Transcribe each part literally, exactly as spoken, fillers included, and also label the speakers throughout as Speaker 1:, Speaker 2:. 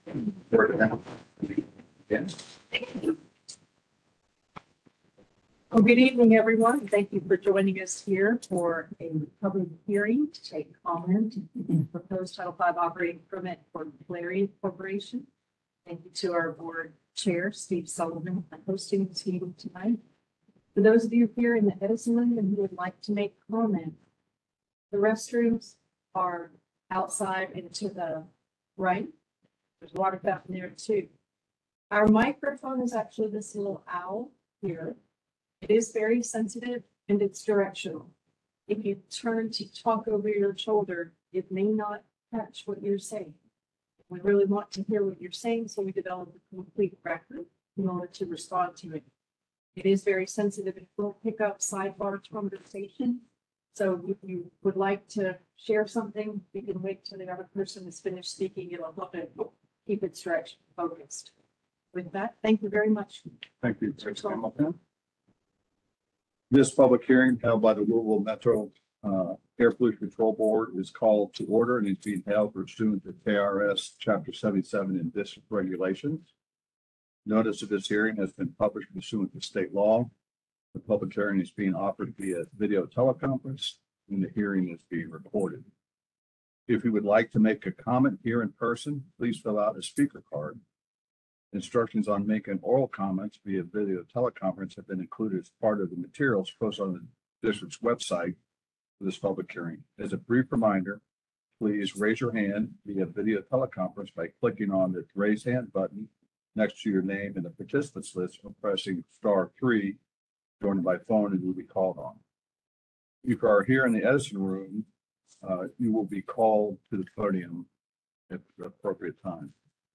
Speaker 1: Word now. Yeah.
Speaker 2: Well, good evening, everyone. Thank you for joining us here for a public hearing to take comment in the proposed Title five operating permit for Clariant Corporation. Thank you to our board chair, Steve Sullivan, for hosting this meeting tonight. For those of you here in the Edison room and who would like to make comment, the restrooms are outside and to the right. There's a water fountain there too. Our microphone is actually this little owl here. It is very sensitive and it's directional. If you turn to talk over your shoulder, it may not catch what you're saying. We really want to hear what you're saying, so we develop a complete record in order to respond to it. It is very sensitive. It will pick up sidebar conversation. So if you would like to share something, you can wait till the other person is finished speaking. It'll help it keep it stretched, focused. With that, thank you very much.
Speaker 1: Thank you. This public hearing held by the Louisville Metro uh, Air Pollution Control Board is called to order and is being held pursuant to K R S Chapter seventy-seven in district regulations. Notice of this hearing has been published pursuant to state law. The public hearing is being offered via video teleconference and the hearing is being recorded. If you would like to make a comment here in person, please fill out a speaker card. Instructions on making oral comments via video teleconference have been included as part of the materials posted on the district's website for this public hearing. As a brief reminder, please raise your hand via video teleconference by clicking on the raise hand button next to your name in the participants list or pressing star three, joined by phone, and you will be called on. If you are here in the Edison room, uh, you will be called to the podium at the appropriate time.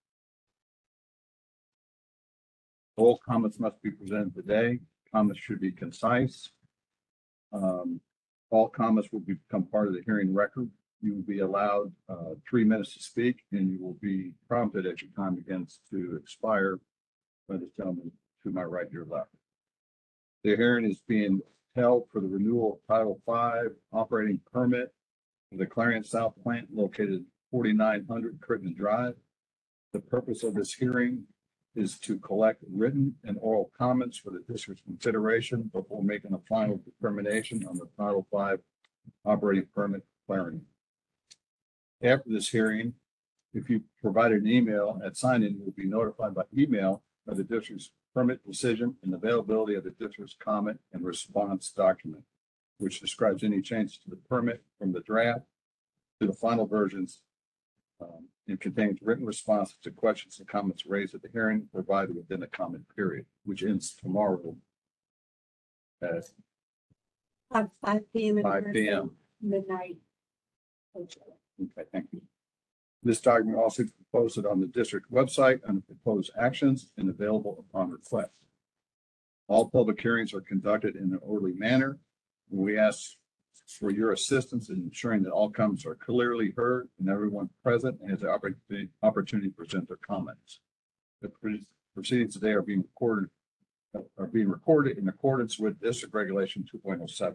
Speaker 1: All comments must be presented today. Comments should be concise. Um, all comments will become part of the hearing record. You will be allowed uh, three minutes to speak, and you will be prompted as your time begins to expire by the gentleman to my right, your left. The hearing is being held for the renewal of Title five operating permit for the Clariant South Plant located forty-nine hundred Crittenden Drive. The purpose of this hearing is to collect written and oral comments for the district's consideration before making a final determination on the Title five operating permit Clariant. After this hearing, if you provide an email at sign-in, you will be notified by email of the district's permit decision and availability of the district's comment and response document, which describes any changes to the permit from the draft to the final versions um, and contains written responses to questions and comments raised at the hearing provided within the comment period, which ends tomorrow at
Speaker 2: five P M
Speaker 1: five P M
Speaker 2: midnight.
Speaker 1: Okay, thank you. This document also is posted on the district website under proposed actions and available upon request. All public hearings are conducted in an orderly manner. We ask for your assistance in ensuring that all comments are clearly heard and everyone present has the opportunity, opportunity to present their comments. The proceedings today are being recorded are being recorded in accordance with District Regulation two point oh seven.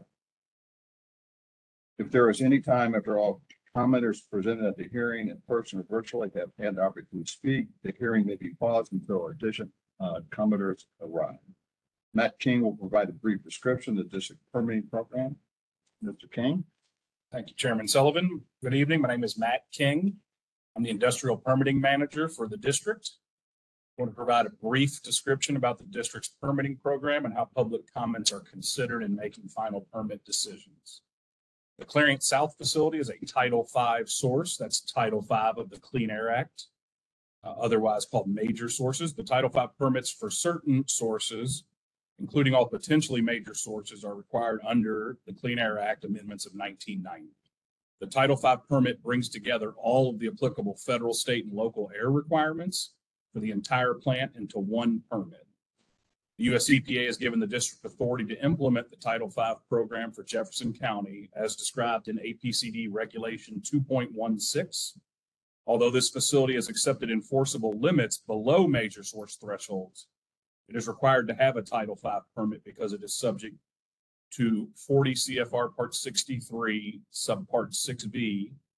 Speaker 1: If there is any time after all commenters presented at the hearing in person or virtually have had the opportunity to speak, the hearing may be paused until additional uh, commenters arrive. Matt King will provide a brief description of the district permitting program. Mister King.
Speaker 3: Thank you, Chairman Sullivan. Good evening. My name is Matt King. I'm the Industrial Permitting Manager for the district. I want to provide a brief description about the district's permitting program and how public comments are considered in making final permit decisions. The Clariant South facility is a Title five source. That's Title five of the Clean Air Act, uh, otherwise called major sources. The Title five permits for certain sources, including all potentially major sources, are required under the Clean Air Act amendments of nineteen ninety. The Title five permit brings together all of the applicable federal, state, and local air requirements for the entire plant into one permit. The U S E P A has given the district authority to implement the Title five program for Jefferson County as described in A P C D Regulation two point one six. Although this facility has accepted enforceable limits below major source thresholds, it is required to have a Title five permit because it is subject to forty C F R Part sixty-three, Subpart six B,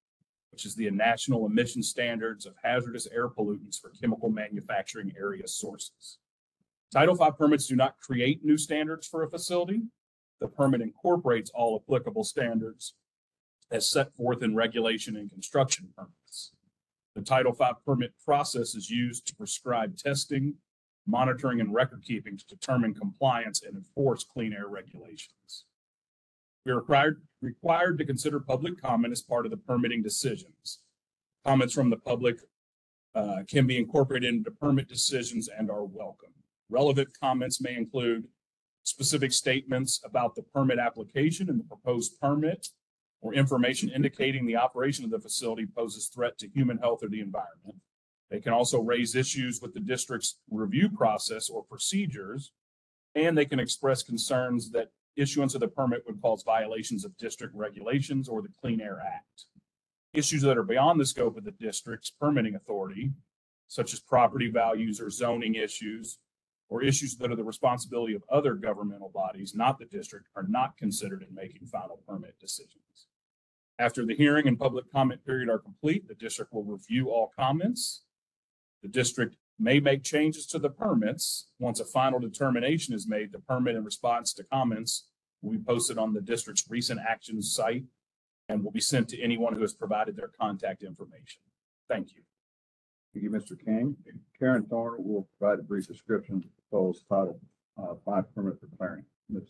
Speaker 3: which is the national emission standards of hazardous air pollutants for chemical manufacturing area sources. Title five permits do not create new standards for a facility. The permit incorporates all applicable standards as set forth in regulation and construction permits. The Title five permit process is used to prescribe testing, monitoring, and record keeping to determine compliance and enforce clean air regulations. We are required, required to consider public comment as part of the permitting decisions. Comments from the public uh, can be incorporated into permit decisions and are welcome. Relevant comments may include specific statements about the permit application and the proposed permit, or information indicating the operation of the facility poses threat to human health or the environment. They can also raise issues with the district's review process or procedures, and they can express concerns that issuance of the permit would cause violations of district regulations or the Clean Air Act. Issues that are beyond the scope of the district's permitting authority, such as property values or zoning issues, or issues that are the responsibility of other governmental bodies, not the district, are not considered in making final permit decisions. After the hearing and public comment period are complete, the district will review all comments. The district may make changes to the permits. Once a final determination is made, the permit in response to comments will be posted on the district's recent actions site and will be sent to anyone who has provided their contact information. Thank you.
Speaker 1: Thank you, Mister King. Karen Thorne will provide a brief description of the proposed Title uh, five permit for Clariant. Miz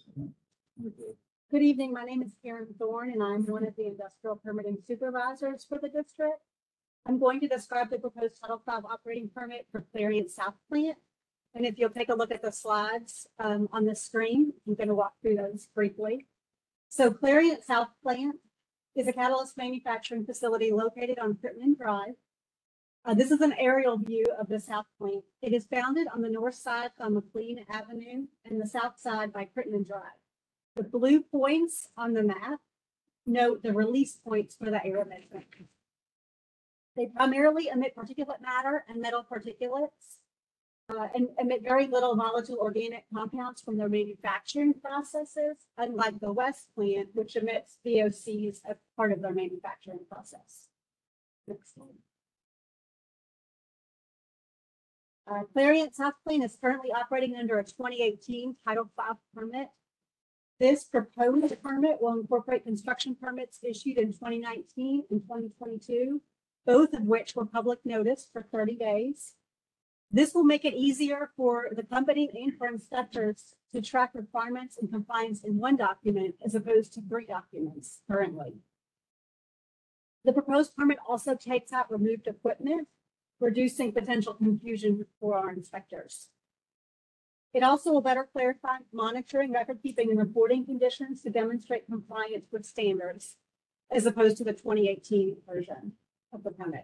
Speaker 4: Good evening. My name is Karen Thorne, and I'm one of the industrial permitting supervisors for the district. I'm going to describe the proposed Title five operating permit for Clariant South Plant. And if you'll take a look at the slides um, on the screen, I'm going to walk through those briefly. So Clariant South Plant is a catalyst manufacturing facility located on Crittenden Drive. Uh, this is an aerial view of the South Plant. It is bounded on the north side by McLean Avenue and the south side by Crittenden Drive. The blue points on the map note the release points for the air emission. They primarily emit particulate matter and metal particulates uh, and emit very little volatile organic compounds from their manufacturing processes, unlike the West Plant, which emits V O Cs as part of their manufacturing process. Next slide. Uh, Clariant South Plant is currently operating under a twenty eighteen Title five permit. This proposed permit will incorporate construction permits issued in twenty nineteen and twenty twenty-two, both of which were public notice for thirty days. This will make it easier for the company and for inspectors to track requirements and compliance in one document as opposed to three documents currently. The proposed permit also takes out removed equipment, reducing potential confusion for our inspectors. It also will better clarify monitoring, record keeping, and reporting conditions to demonstrate compliance with standards, as opposed to the twenty eighteen version of the permit.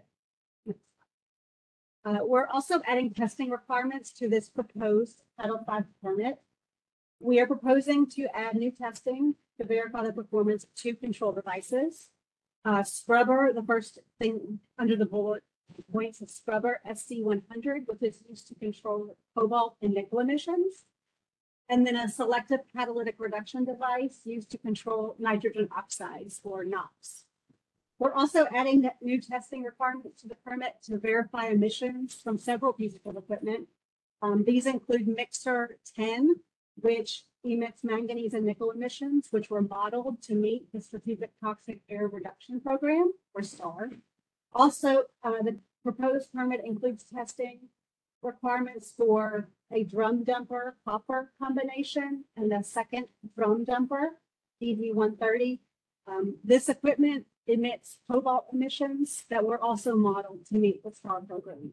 Speaker 4: Uh, we're also adding testing requirements to this proposed Title five permit. We are proposing to add new testing to verify the performance of two control devices. Uh, Scrubber, the first thing under the bullet points of Scrubber S C one hundred, which is used to control cobalt and nickel emissions. And then a selective catalytic reduction device used to control nitrogen oxides, or NOx. We're also adding new testing requirements to the permit to verify emissions from several pieces of equipment. Um, these include Mixer ten, which emits manganese and nickel emissions, which were modeled to meet the Strategic Toxic Air Reduction Program, or STAR. Also, uh, the proposed permit includes testing requirements for a drum dumper copper combination and a second drum dumper, D D one thirty. Um, this equipment emits cobalt emissions that were also modeled to meet the STAR program.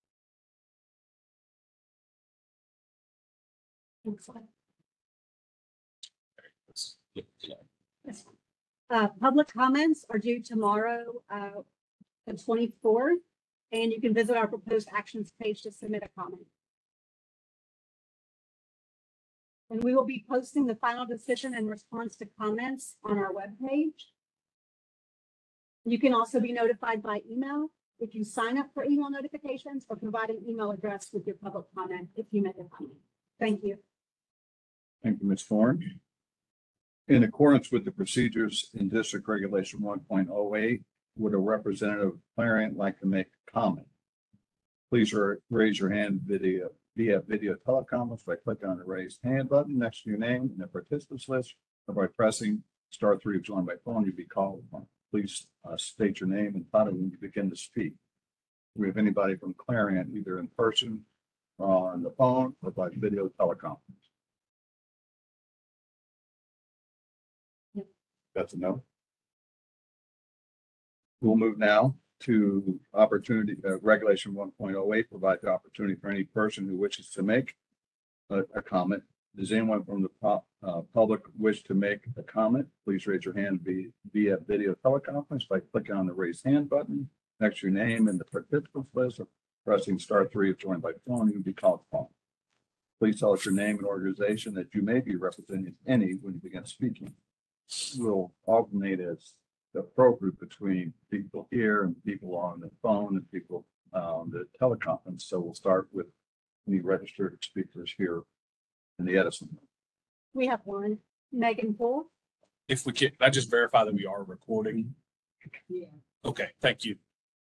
Speaker 4: Next slide. Yes. Uh, public comments are due tomorrow, uh, the twenty-fourth, and you can visit our proposed actions page to submit a comment. And we will be posting the final decision in response to comments on our webpage. You can also be notified by email if you sign up for email notifications or provide an email address with your public comment if you make a comment. Thank you.
Speaker 1: Thank you, Miz Thorne. In accordance with the procedures in District Regulation one point oh eight would a representative of Clariant like to make a comment? Please ra- raise your hand video via video teleconference by clicking on the raised hand button next to your name in the participants list, or by pressing star three to join by phone. You'll be called upon. Please uh, state your name and title when you begin to speak. Do we have anybody from Clariant, either in person or on the phone or by video teleconference?
Speaker 2: Yep.
Speaker 1: That's a no. We'll move now to opportunity, uh, regulation one point oh eight, provide the opportunity for any person who wishes to make a, a comment. Does anyone from the pub- uh, public wish to make a comment? Please raise your hand via, via video teleconference by clicking on the raised hand button next to your name in the participants list, or pressing star three if joined by phone. You'll be called upon. Please tell us your name and organization that you may be representing, any, when you begin speaking. We'll alternate as appropriate between people here and people on the phone and people uh, on the teleconference. So we'll start with any registered speakers here in the Edison.
Speaker 4: We have one, Megan Poole.
Speaker 3: If we can, I just verify that we are recording.
Speaker 2: Yeah.
Speaker 3: Okay, thank you.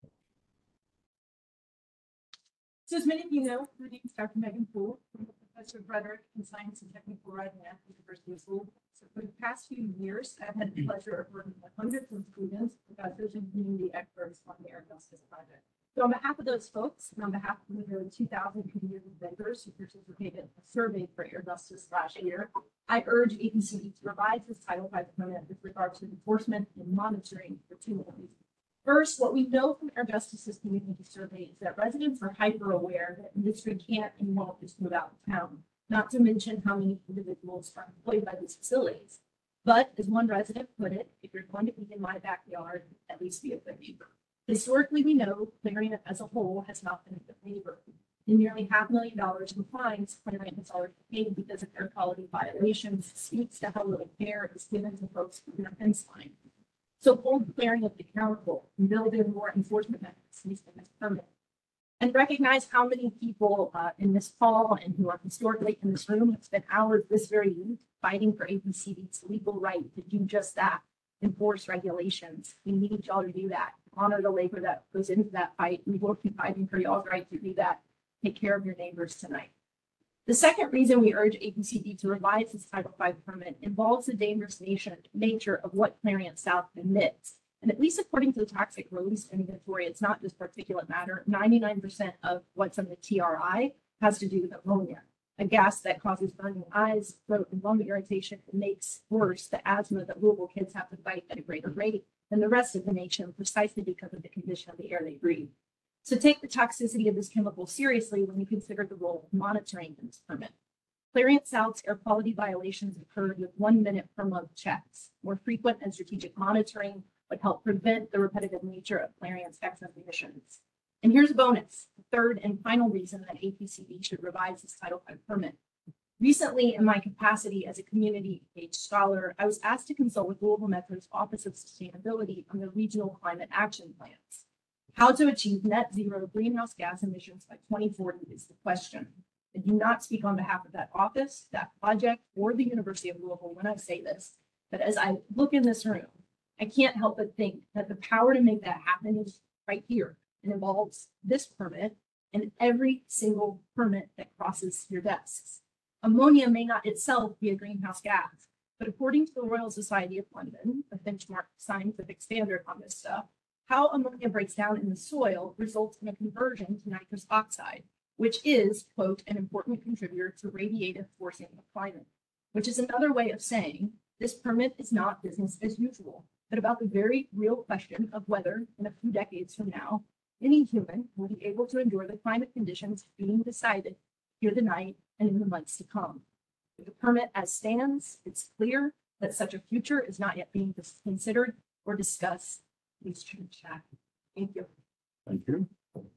Speaker 2: So as many of you know, my name is Doctor Megan Poole. I'm a professor of rhetoric and science and technical writing at the University of Louisville. So for the past few years, I've had the pleasure of working with hundreds of students, professors, and community experts on the Air Justice Project. So on behalf of those folks, and on behalf of the nearly two thousand community vendors who participated in a survey for Air Justice last year, I urge A P C D to revise this Title five permit with regard to enforcement and monitoring for two reasons. First, what we know from Air Justice's community survey is that residents are hyper aware that industry can't and won't just move out of town, not to mention how many individuals are employed by these facilities. But as one resident put it, if you're going to be in my backyard, at least be a good neighbor. Historically, we know Clariant as a whole has not been a good neighbor. In nearly half a million dollars in fines, Clariant has already paid because of air quality violations, speaks to how little care is given to folks who are fence line. So hold Clariant accountable and build in more enforcement mechanisms in this permit. And recognize how many people uh, in this hall and who are historically in this room have spent hours this very week fighting for A P C D's legal right to do just that, enforce regulations. We need y'all to do that. Honor the labor that goes into that fight. We will keep fighting for y'all's right to do that. Take care of your neighbors tonight. The second reason we urge A P C D to revise this Title five permit involves the dangerous nation, nature of what Clariant South emits. And at least according to the toxic release inventory, it's not just particulate matter. ninety-nine percent of what's on the T R I has to do with ammonia, a gas that causes burning eyes, throat, and lung irritation, and makes worse the asthma that Louisville kids have to fight at a greater rate than the rest of the nation, precisely because of the condition of the air they breathe. So take the toxicity of this chemical seriously when you consider the role of monitoring in this permit. Clariant South's air quality violations occurred with one minute per month checks. More frequent and strategic monitoring would help prevent the repetitive nature of Clariant's excess emissions. And here's a bonus, the third and final reason that A P C D should revise this Title five permit. Recently, in my capacity as a community engaged scholar, I was asked to consult with Louisville Metro's Office of Sustainability on the regional climate action plans. How to achieve net zero greenhouse gas emissions by twenty forty is the question. I do not speak on behalf of that office, that project, or the University of Louisville when I say this, but as I look in this room, I can't help but think that the power to make that happen is right here. It involves this permit and every single permit that crosses your desks. Ammonia may not itself be a greenhouse gas, but according to the Royal Society of London, a benchmark scientific standard on this stuff, how ammonia breaks down in the soil results in a conversion to nitrous oxide, which is, quote, an important contributor to radiative forcing of climate, which is another way of saying this permit is not business as usual, but about the very real question of whether, in a few decades from now, any human will be able to endure the climate conditions being decided here tonight and in the months to come. With the permit as stands, it's clear that such a future is not yet being considered or discussed. Please change that. Thank you.
Speaker 1: Thank you.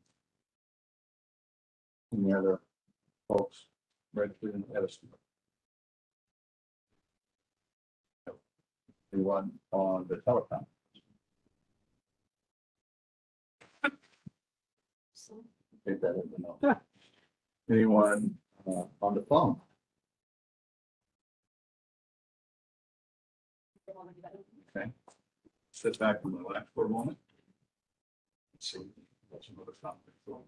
Speaker 1: Any other folks registered in Edison? Anyone on the telecom? Take that as a no. Anyone uh, on the phone? Okay. Sit back and relax for a moment.
Speaker 3: So, that's another topic. So,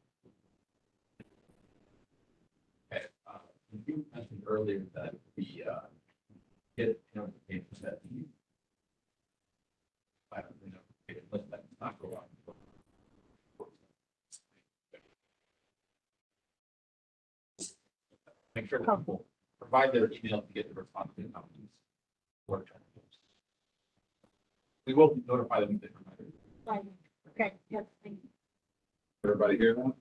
Speaker 5: Okay, uh, you mentioned earlier that the, uh, get, you know, the payments that you. I don't know, it let that not go on. Make sure that people provide their email to get the response to the companies. Work. We will notify them if they provide it.
Speaker 4: Right. Okay, yep, thank you.
Speaker 1: Everybody hear that?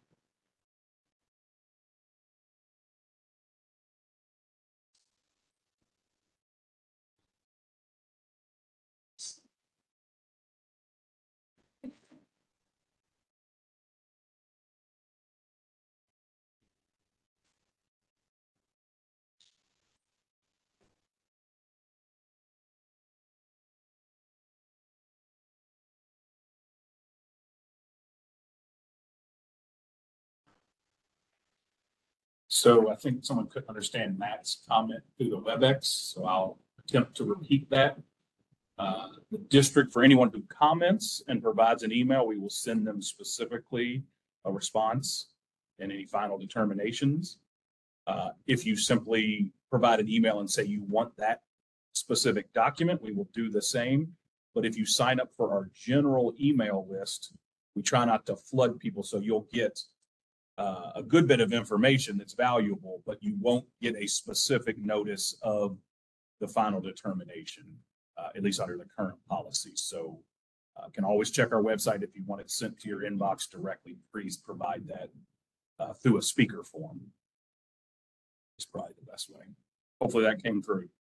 Speaker 3: so I think someone couldn't understand Matt's comment through the WebEx, so I'll attempt to repeat that. Uh, the district, for anyone who comments and provides an email, we will send them specifically a response and any final determinations. Uh, if you simply provide an email and say you want that specific document, we will do the same. But if you sign up for our general email list, we try not to flood people, so you'll get uh, a good bit of information that's valuable, but you won't get a specific notice of the final determination, uh, at least under the current policy. So uh, can always check our website if you want it sent to your inbox directly. Please provide that uh, through a speaker form. It's probably the best way. Hopefully that came through.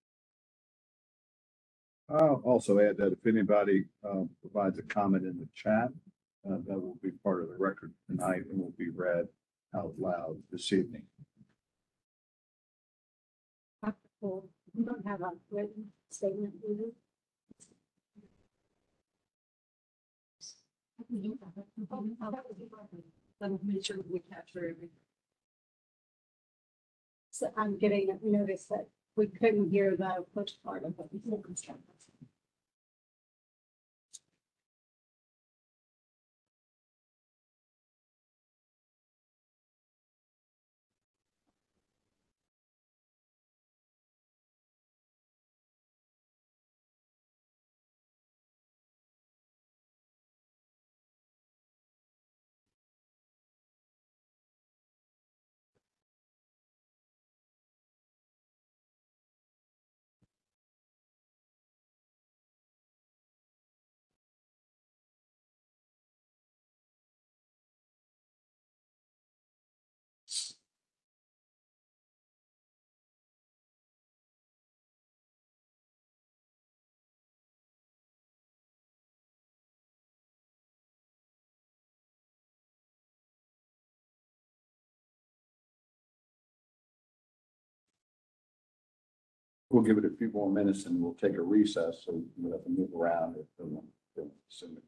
Speaker 1: I'll also add that if anybody uh, provides a comment in the chat, uh, that will be part of the record tonight and will be read out loud this evening.
Speaker 4: Cool. We don't have a written statement, do we?
Speaker 2: Let me make sure we capture everything.
Speaker 4: So I'm getting a notice that we couldn't hear the first part of what we said.
Speaker 1: We'll give it a few more minutes and we'll take a recess so we'll have to move around if they want to submit.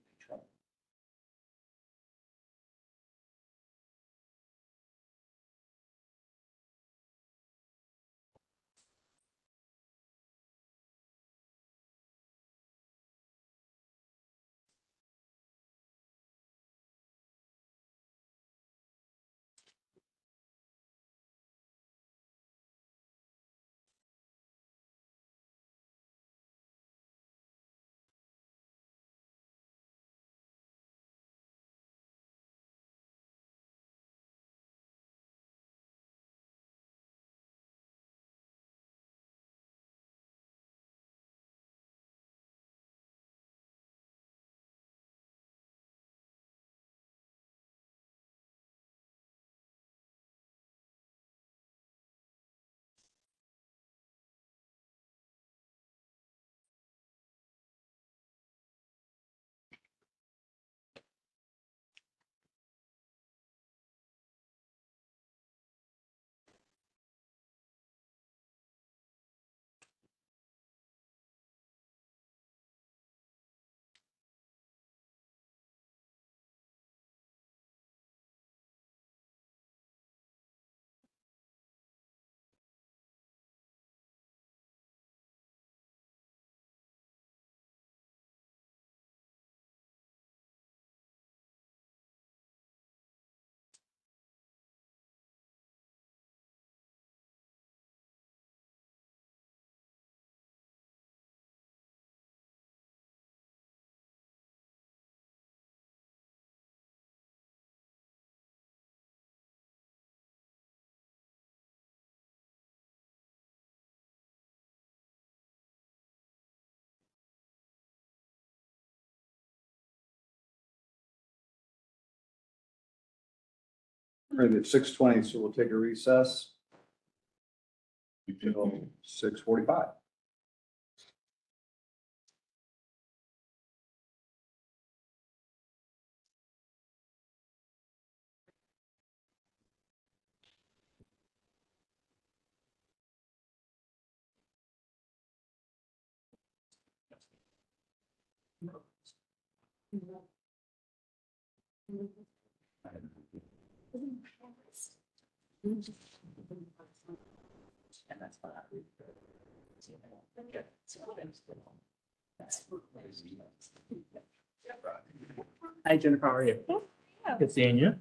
Speaker 1: Maybe it's six twenty, so we'll take a recess until six forty-five.
Speaker 6: Hi Jennifer, how are you? Good seeing you.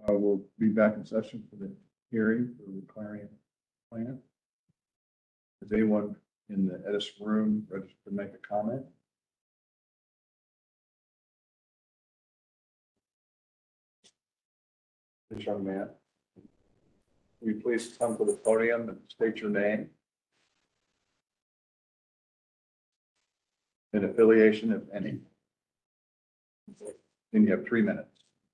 Speaker 1: Uh, we'll be back in session for the hearing for the Clariant plant. Is anyone in the Edison room registered to make a comment? This young man. Will you please come to the podium and state your name and affiliation, if any? Then you have three minutes.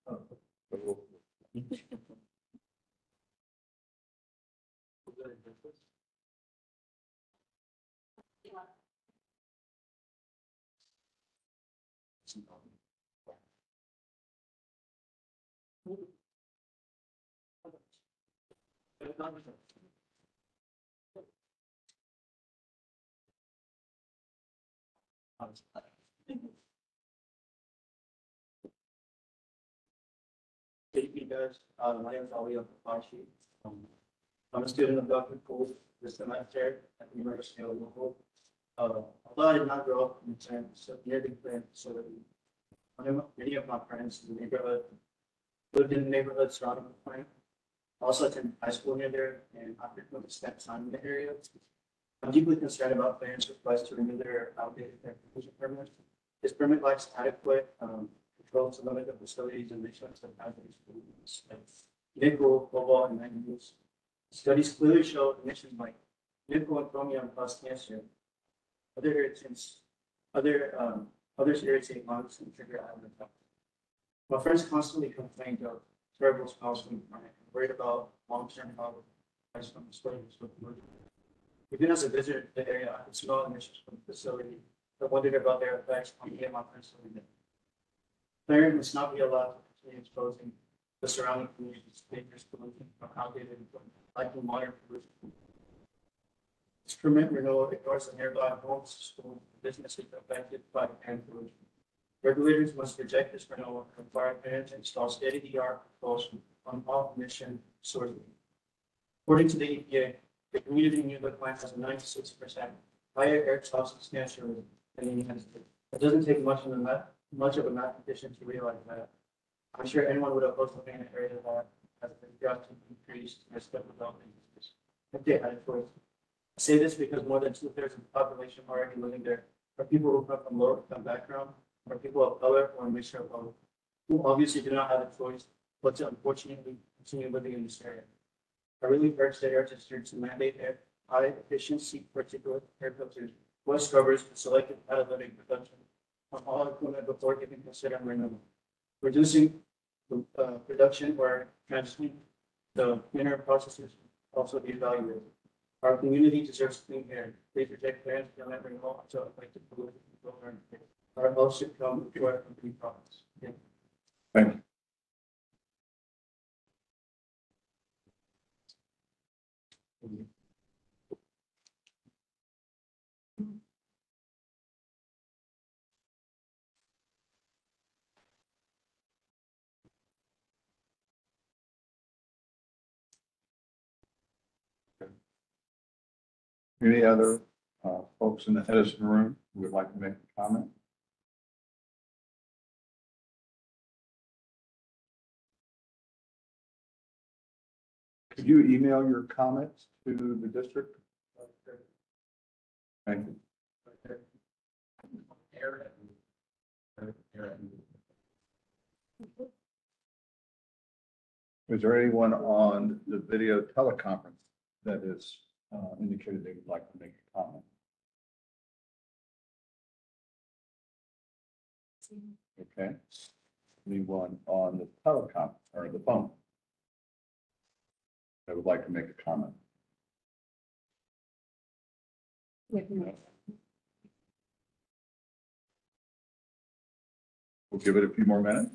Speaker 7: Thank you guys. Uh, my name is Ali Al-Fashi. Um, I'm a student of Doctor Poole this semester at the University of Louisville. Uh, although I did not grow up in the plant, so near the plant facility, many of many of my friends in the neighborhood lived in the neighborhood surrounding the plant. I also attended high school near there, and I frequently spent time in the area. I'm deeply concerned about plans requests to renew their outdated air pollution permits. This permit lacks adequate um, control to limit the facilities and emissions of hazardous pollutants like nickel, cobalt, and manganese. Studies clearly show emissions like nickel and chromium cause cancer. Other irritants, other um, others irritate lungs and trigger asthma attacks. My friends constantly complained of terrible smells from the plant, worried about long-term health effects from exposures with pollution. Even as a visitor to the area, I could smell emissions from the facility. I wondered about their effects on me and my friends living there. Clariant must not be allowed to continue exposing the surrounding communities to dangerous pollution from outdated equipment, like the modern pollution. This permit renewal ignores the nearby homes, schools, and businesses affected by the air pollution. Regulators must reject this renewal and require Clariant to install state-of-the-art controls on all emission sources. According to the E P A, the community near the plant has a ninety-six percent higher air substance cancer rate than the United States. It doesn't take much of a math, much of a mathematician to realize that. I'm sure anyone would oppose living in an area that has been drastically increased risk of developing disease if they had a choice. I say this because more than two thirds of the population already living there are people who come from low income background, or people of color, or a mixture of both, who obviously do not have a choice but to unfortunately continue living in this area. I really urge the air district to mandate air high efficiency particulate air filters, voice scrubbers, and selective catalytic reduction on all equipment before even considering renewal. Reducing the uh, production or transitioning the mineral processes also be evaluated. Our community deserves clean air. Please reject plans beyond that renewal until effective pollution control are in place. Our health should come before our company profits. Thank you.
Speaker 1: Thank you. Any other uh, folks in the Edison room who would like to make a comment? Could you email your comments to the district? Thank you. Is there anyone on the video teleconference that is uh, indicated they would like to make a comment? Okay. Anyone on the telecom or the phone that would like to make a comment? We'll give it a few more minutes.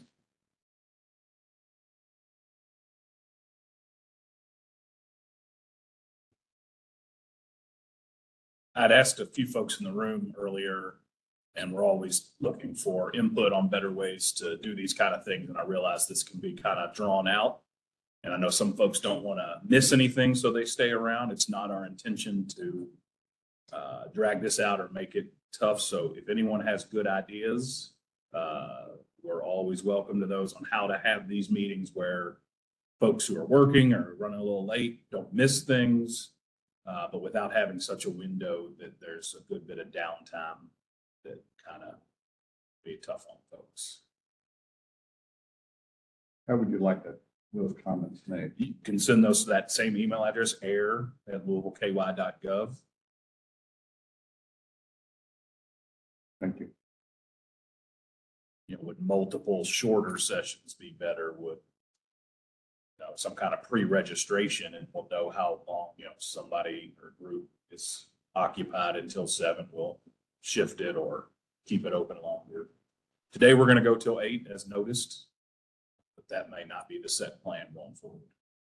Speaker 3: I'd asked a few folks in the room earlier, and we're always looking for input on better ways to do these kind of things. And I realize this can be kind of drawn out. And I know some folks don't want to miss anything, so they stay around. It's not our intention to uh, drag this out or make it tough. So if anyone has good ideas, uh, we're always welcome to those on how to have these meetings where folks who are working or running a little late don't miss things. Uh, but without having such a window that there's a good bit of downtime that kind of be tough on folks.
Speaker 1: How would you like that, those comments made?
Speaker 3: You can send those to that same email address, air at louisville k y dot gov.
Speaker 1: Thank you.
Speaker 3: You know, would multiple shorter sessions be better? Would, you know, some kind of pre-registration, and we'll know how long, you know, somebody or group is occupied until seven, we'll shift it or keep it open longer. Today, we're going to go till eight as noticed, but that may not be the set plan going forward.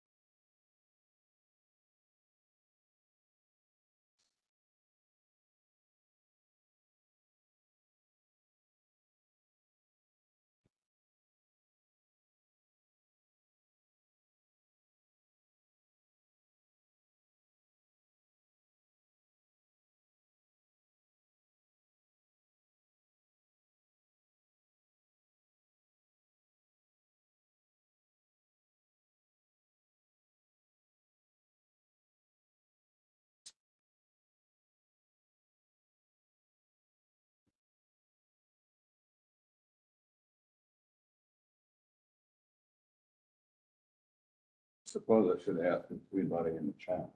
Speaker 1: Suppose I should ask if anybody in the chat.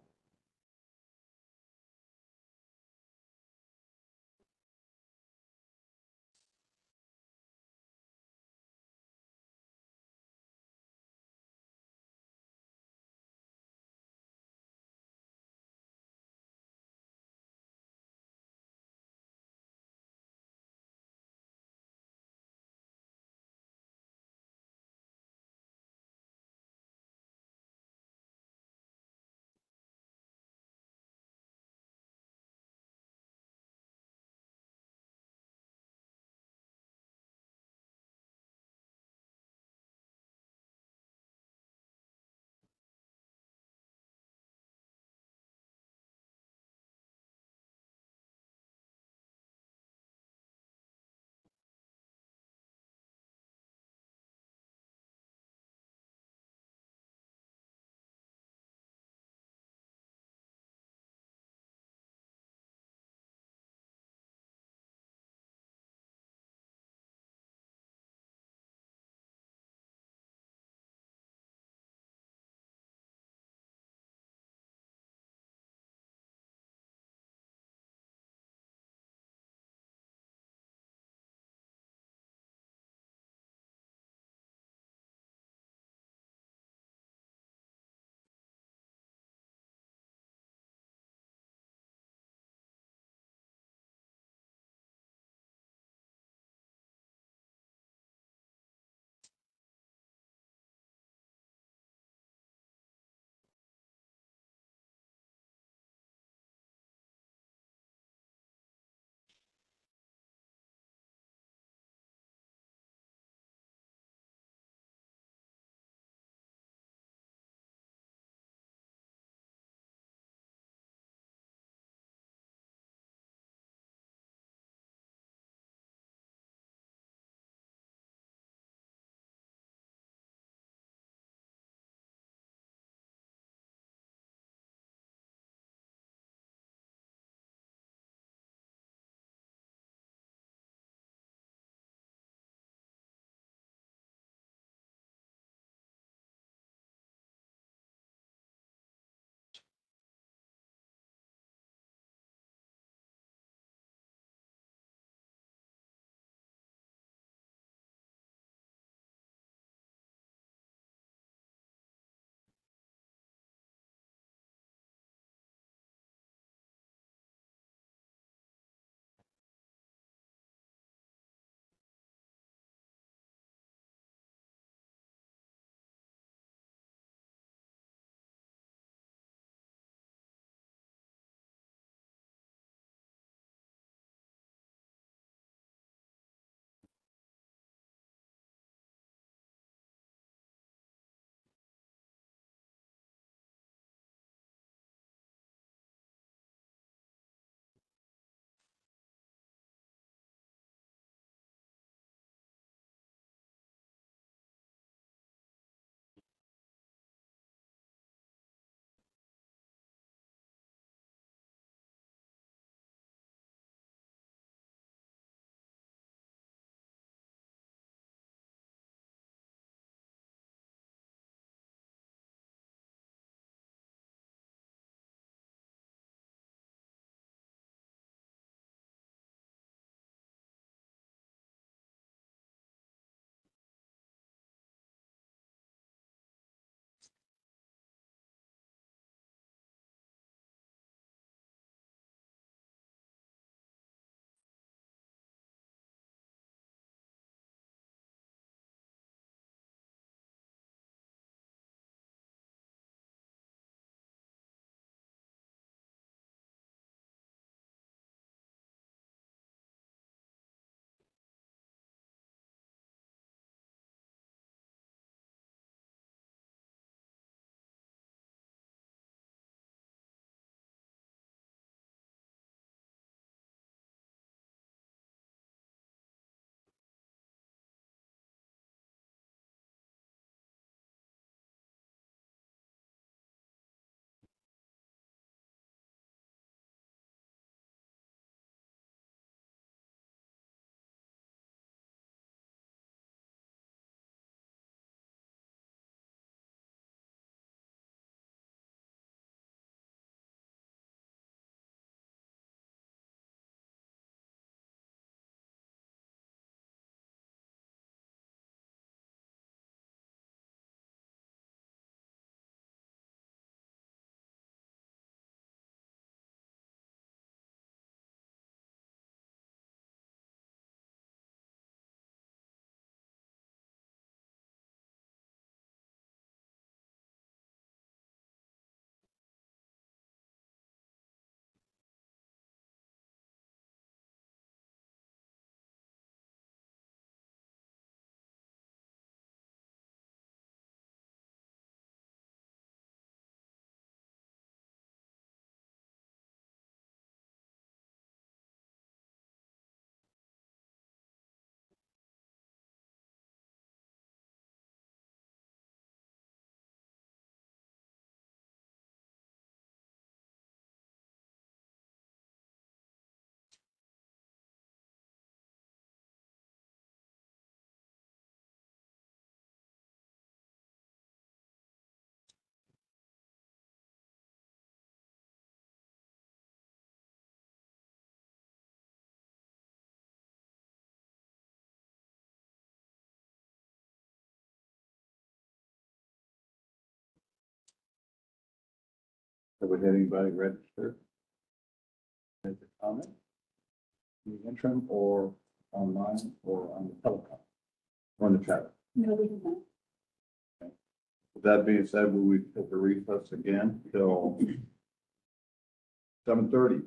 Speaker 1: Have we had anybody register? Make a comment? In the interim or online or on the telecom? Or in the chat?
Speaker 4: No, we do not.
Speaker 1: With that being said, we will take a recess again till seven thirty.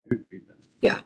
Speaker 2: Yeah.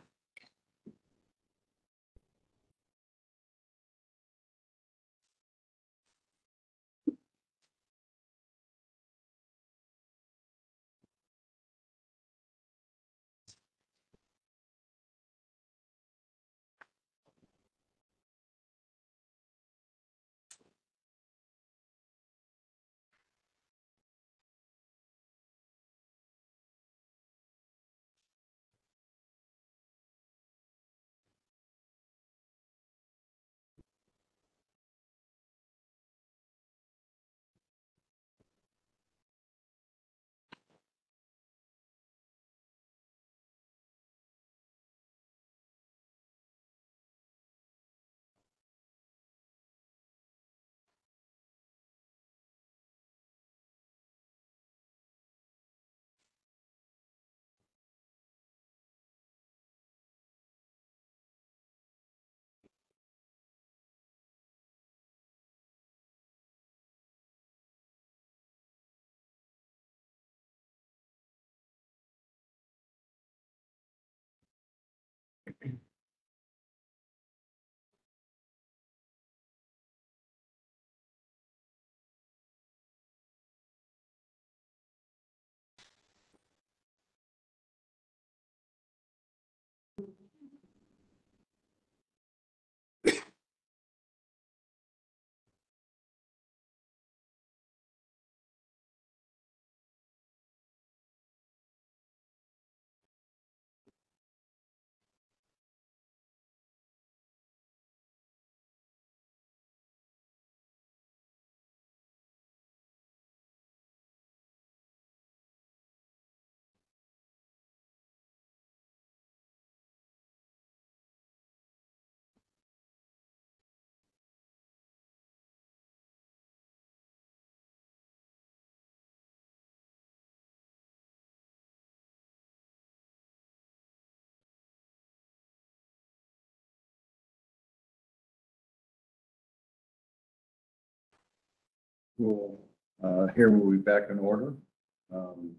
Speaker 1: We'll, uh, here we'll be back in order. Um,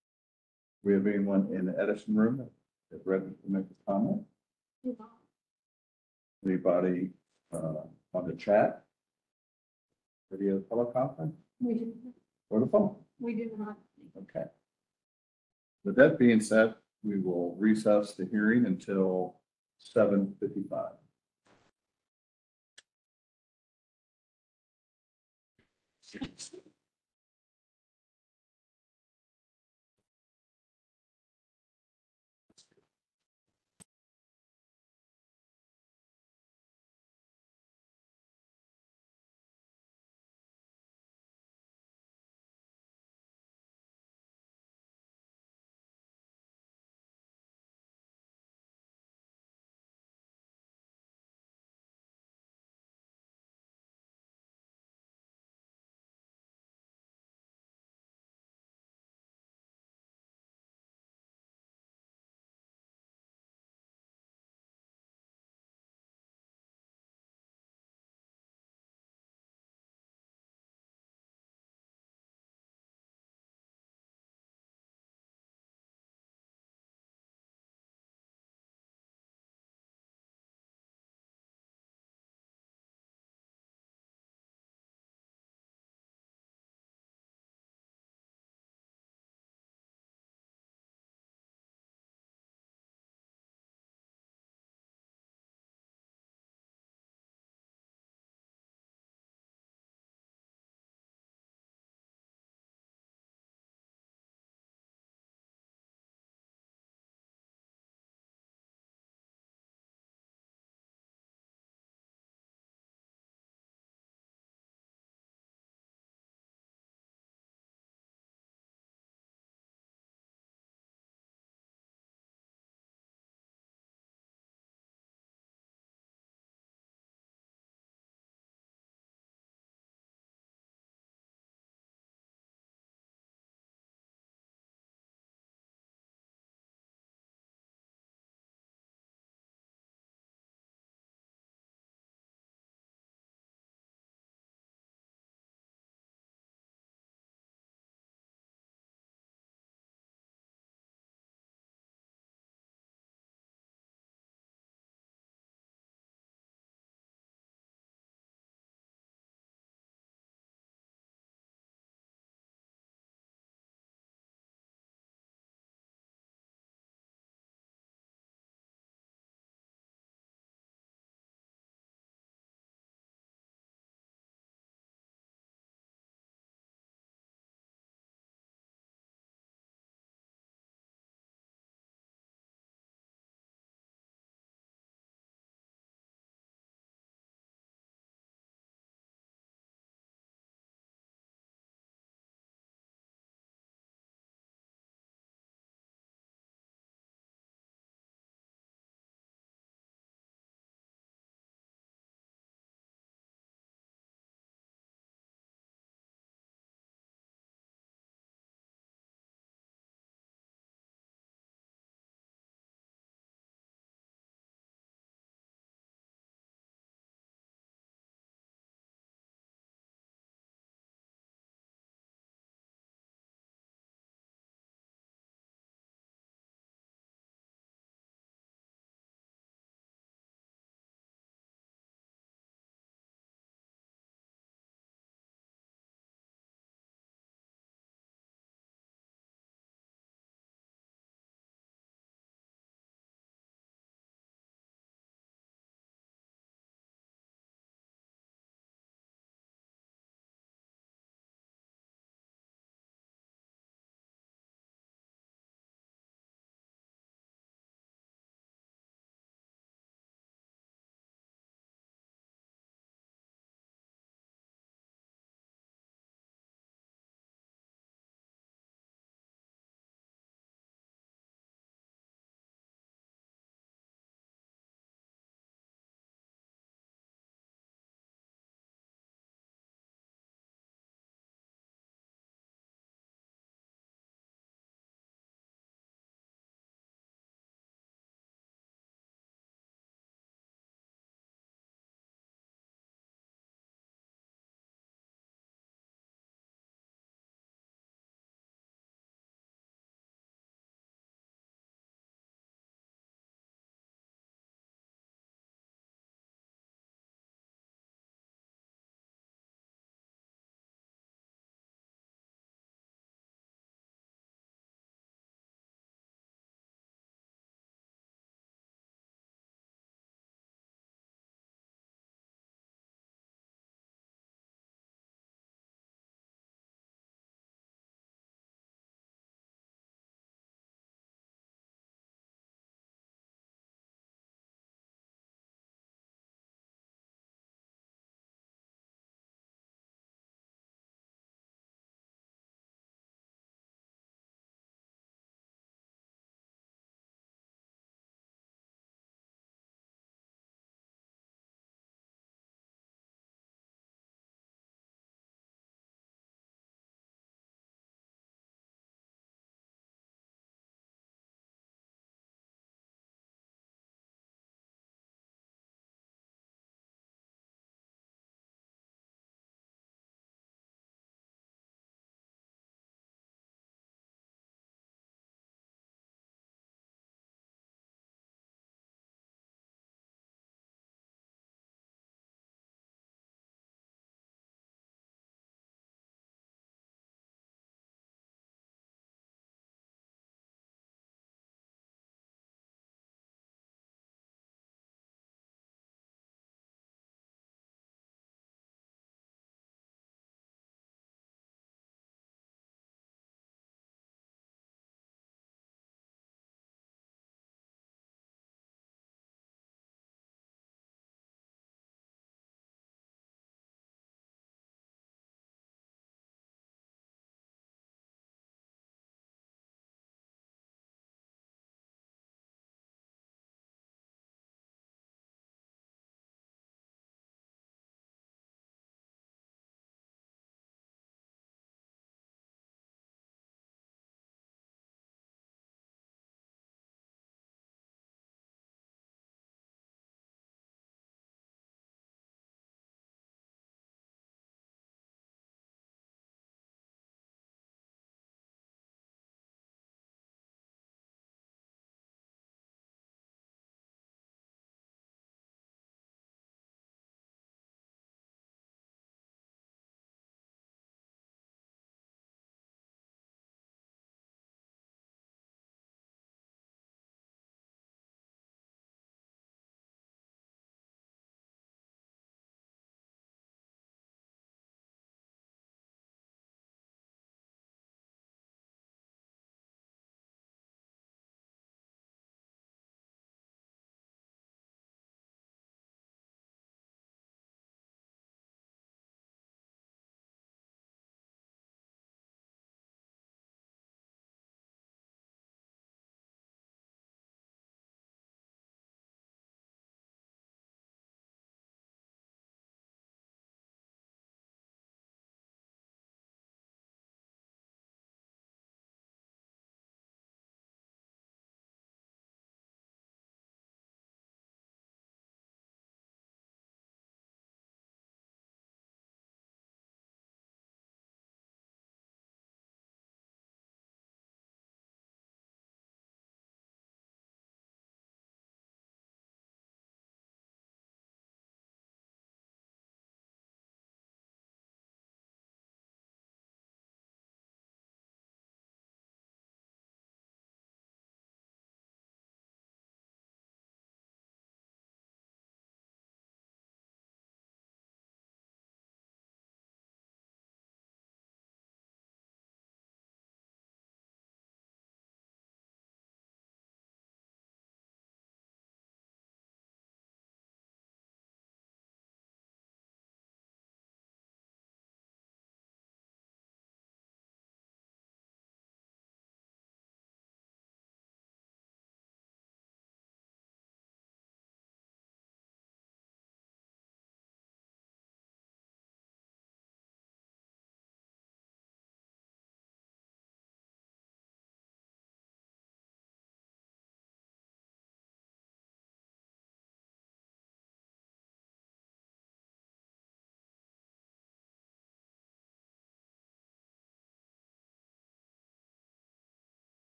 Speaker 1: We have anyone in the Edison room that ready to make a comment? Anybody, uh, on the chat? Video teleconference
Speaker 4: We do,
Speaker 1: or the phone?
Speaker 4: we do not.
Speaker 1: Okay. With that being said, we will recess the hearing until seven fifty-five.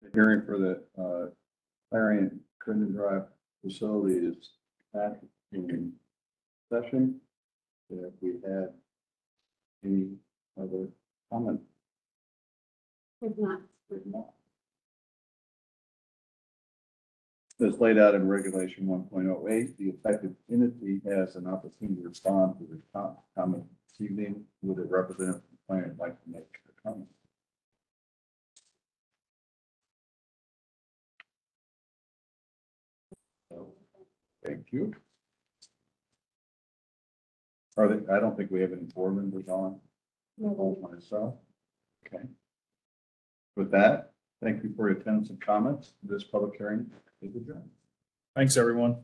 Speaker 1: The hearing for the uh, Clariant Crittenden Drive facility is back in session. If we had any other comment,
Speaker 4: If not,
Speaker 1: if not. As laid out in regulation one point oh eight, the affected entity has an opportunity to respond to the com- comment this evening. Would a representative from the Clariant like to make a comment? No. Thank you. Are they, I don't think we have any board members on. No. Myself. Okay. With that, thank you for your attendance and comments. This public hearing is adjourned.
Speaker 3: Thanks, everyone.